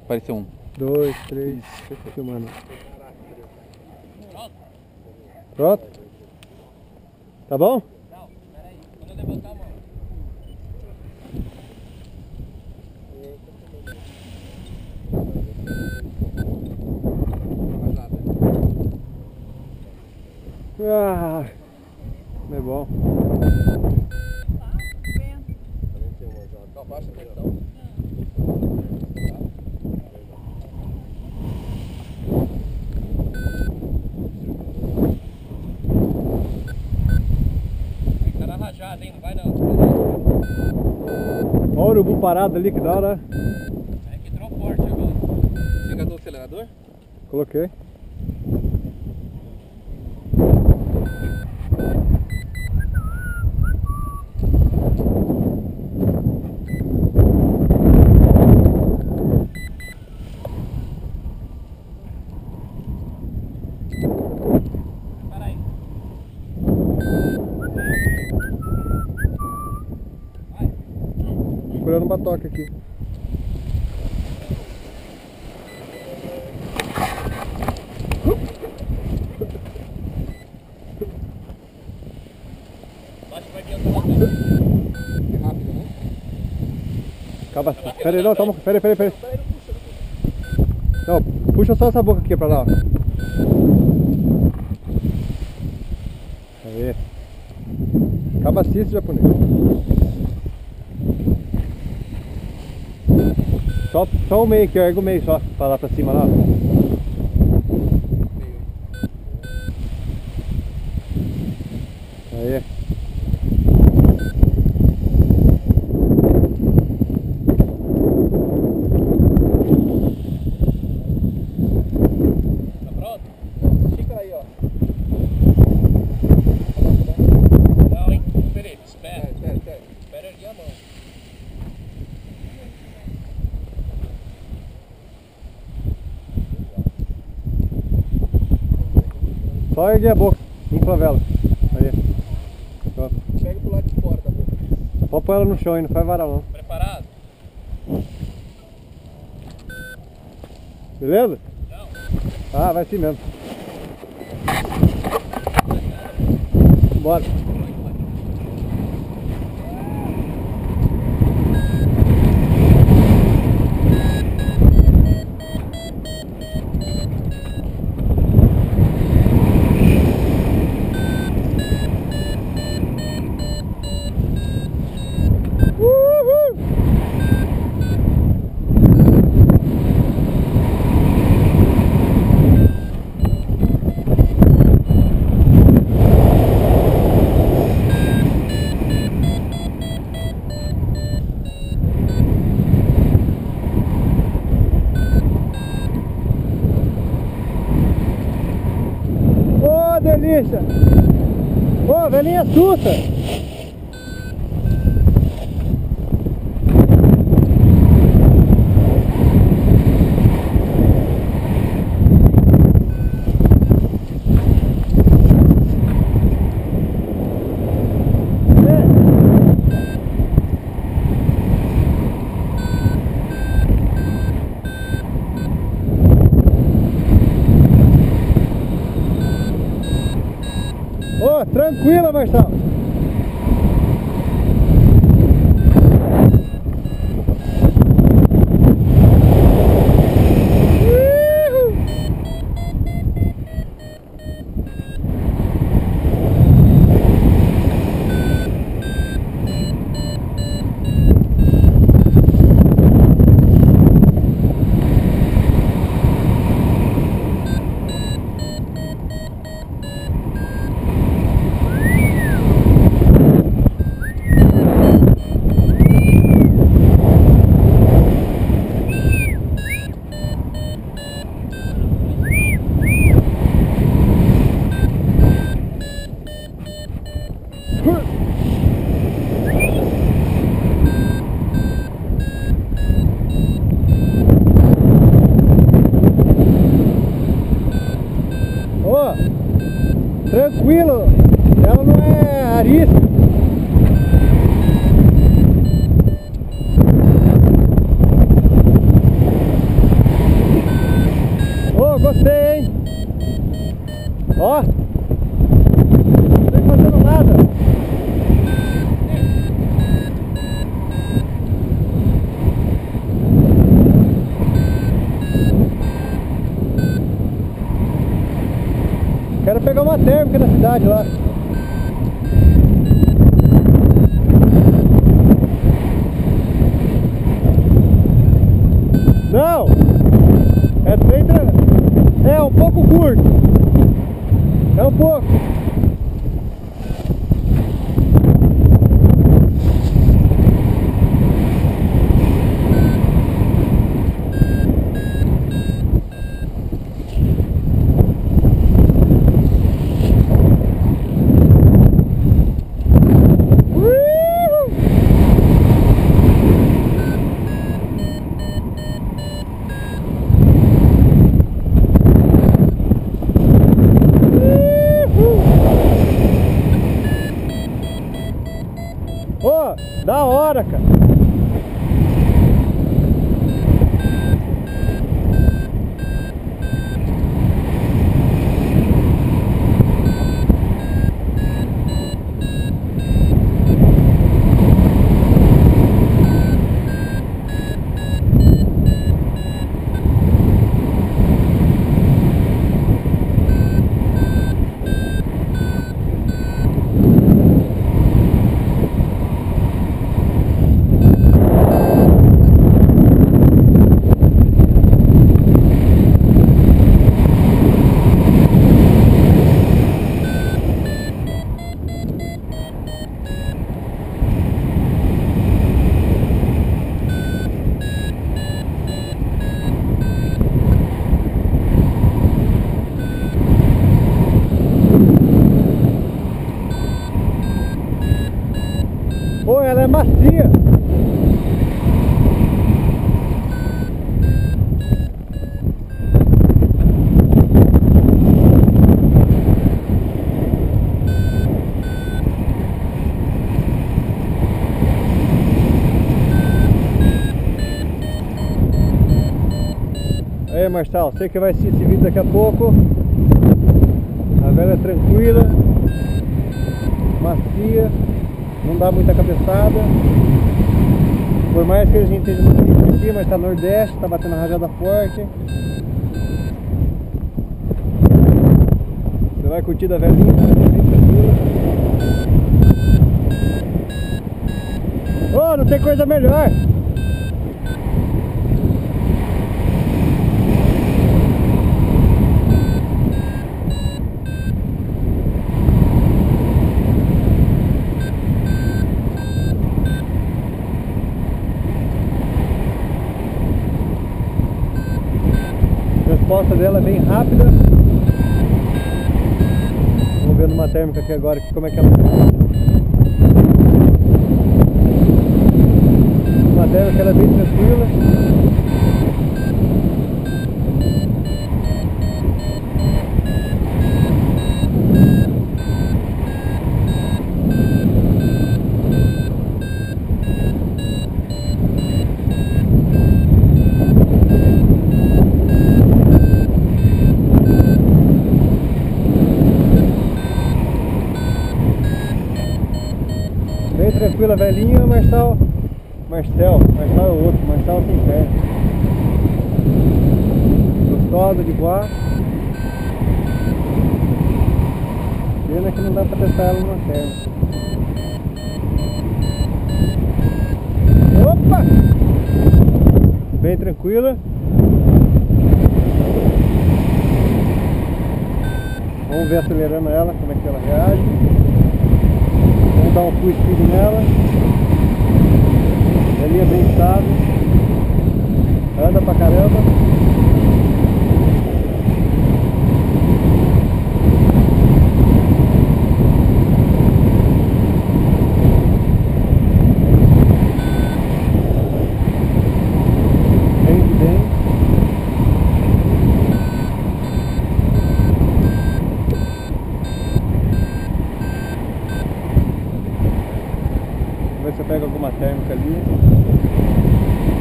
Apareceu um. 2, 3, tô filmando. Pronto? Tá bom? Não, peraí. Quando eu levantar a mão. Ah, é bom. Abaixa o cartão. Vai tá rajada, hein? Não vai não. Olha o urubu parado ali, que da hora. É que entrou forte agora. Você engatou o acelerador? Coloquei. Para aí. Vai. Procurando um batoque aqui. Baixa pra adiantar lá também. É rápido, né? Acaba. Pera aí, não, toma. Pera aí. Não, puxa só essa boca aqui pra lá. Ó. Aí. Acaba assim esse japonês. Só o meio aqui, ó. Erga o meio só. Pra lá pra cima lá. Aí. Tá pronto? Fica aí, ó. Não, hein? Espera. Espera erguer a mão. Só erguer a boca. Infla a vela. Aí. Pronto. Pega pro lado de fora da boca. Pode pôr ela no chão aí, não faz varal não. Preparado? Beleza? Não. Ah, vai assim mesmo. Bora. Ô, delícia! Ô, velhinha assusta! Ô, tranquila, Marcelo. Ô, tranquilo, ela não é arisca. Ó! Não tô fazendo nada! Quero pegar uma térmica na cidade lá. Não! É bem é um pouco curto. É um pouco. Ô, da hora, cara. Pô, ela é macia. Aí, Marcelo, você que vai assistir esse vídeo daqui a pouco. A vela é tranquila, macia. Não dá muita cabeçada. Por mais que a gente esteja no vídeo aqui, mas tá nordeste, tá batendo rajada forte. Você vai curtir da velhinha, oh, não tem coisa melhor. A resposta dela é bem rápida. Vamos ver numa térmica aqui agora como é que ela tá. Uma térmica ela é bem tranquila. Bem tranquila, velhinha. Marcel é o outro, Marcel sem pé. Gostosa de voar. Pena que não dá pra testar ela numa térmica. Opa! Bem tranquila. Vamos ver acelerando ela, como é que ela reage. Vamos dar um full speed nela. Galinha bem estável. Anda pra caramba. Rende bem. Vamos ver se eu pego alguma térmica ali.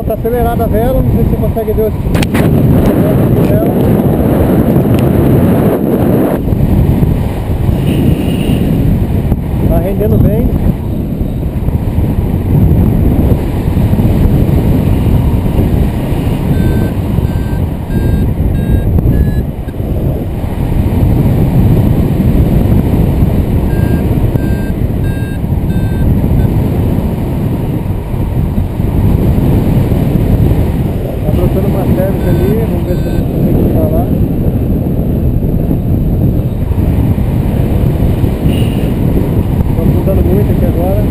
Marcelo, tá acelerada a vela, não sei se você consegue ver o dela. Tá rendendo bem. Ali, vamos ver se a gente consegue chegar lá. Estou afundando muito aqui agora.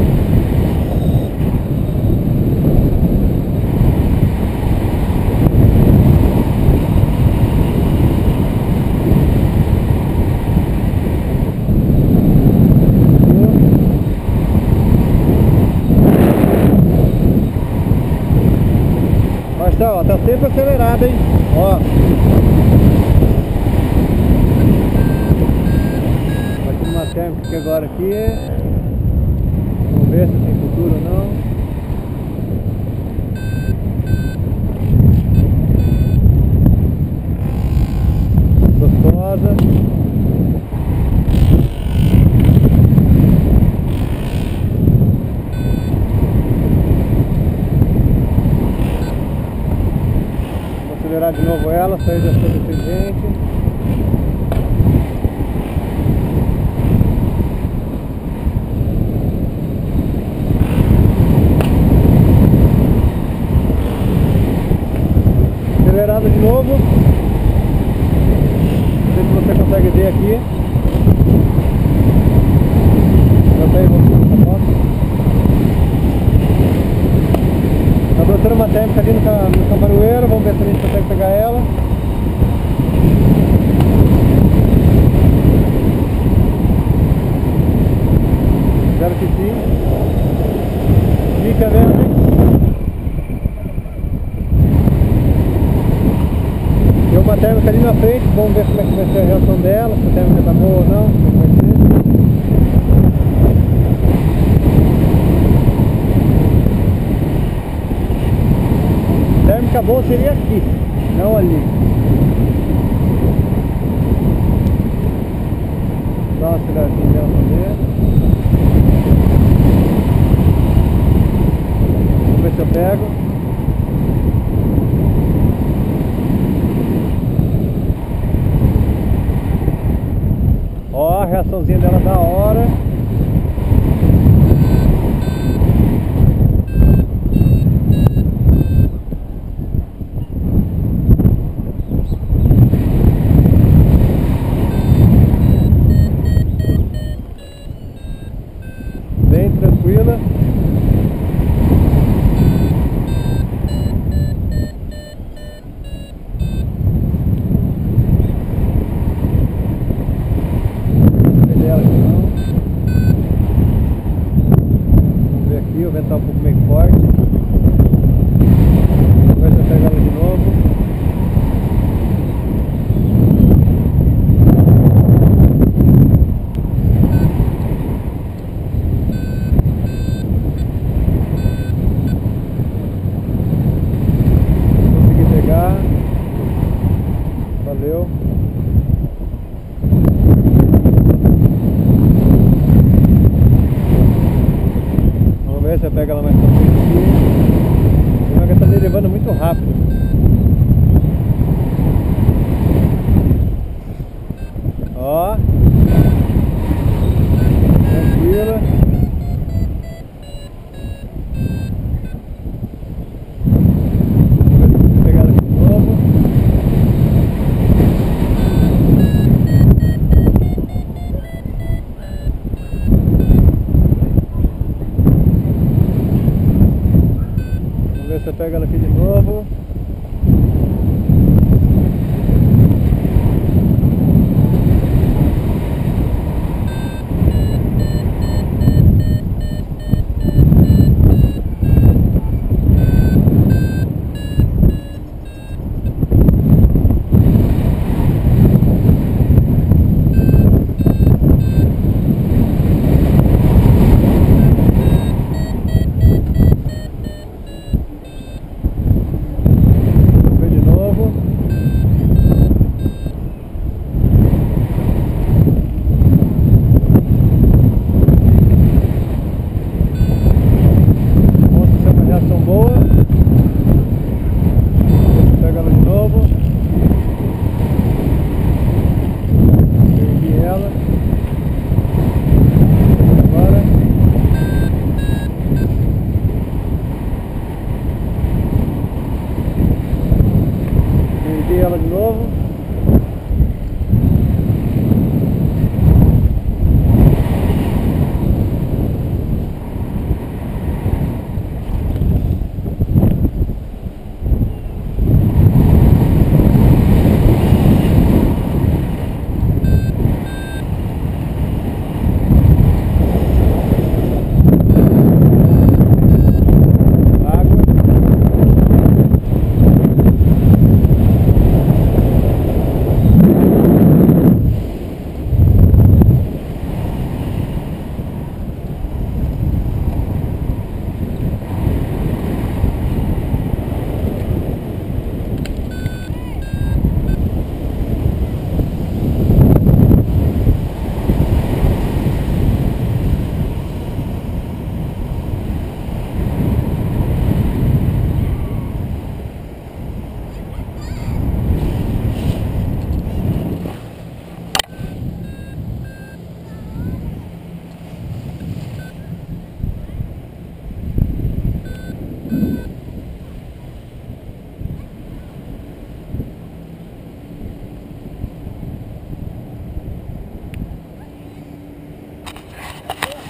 Marcelo, ó, tá sempre acelerado, hein? Ó. Aqui numa térmica aqui agora aqui. Vamos ver se tem futuro ou não. Gostosa. Acelerar de novo ela, sair da sua detergente. Acelerada de novo. Não sei se você consegue ver aqui. Eu tenho essa foto. Tá brotando uma térmica ali no Camaroeiro, vamos ver se a gente consegue pegar ela. Espero que sim. Fica vendo, hein? Tem uma térmica ali na frente, vamos ver como é que vai ser a reação dela, se a térmica tá boa ou não, como é que vai ser. A térmica boa seria aqui, não ali. Dá uma aceleradinha nela pra ver. Vamos ver se eu pego. Ó, a reaçãozinha dela da hora. Bem tranquila. Dela aqui não.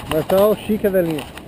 Marçal, chique a velhinha.